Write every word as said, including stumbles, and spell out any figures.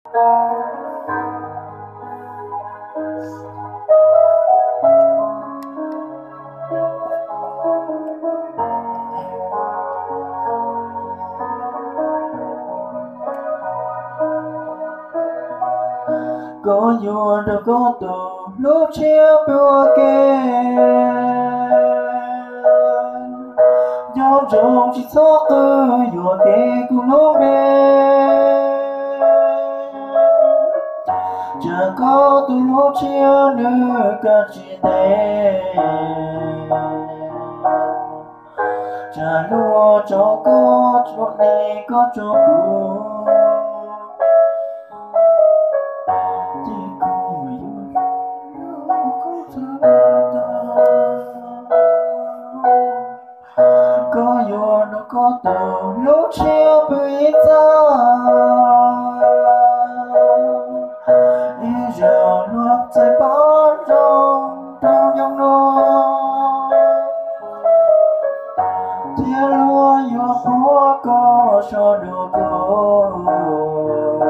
có yêu đâu có tù lúc chia bữa kề nhau trong chỉ số tư yêu kề cùng lúc bên chẳng có từ lúc chia nữa cả chỉ thế chả lúa cho có cho này có cho cô chỉ cô yêu có cho có yêu nó có từ lúc chia bây giờ ý giờ luôn sẽ bỏ trong trong dòng nó thiên lúa yêu phố có cho được cô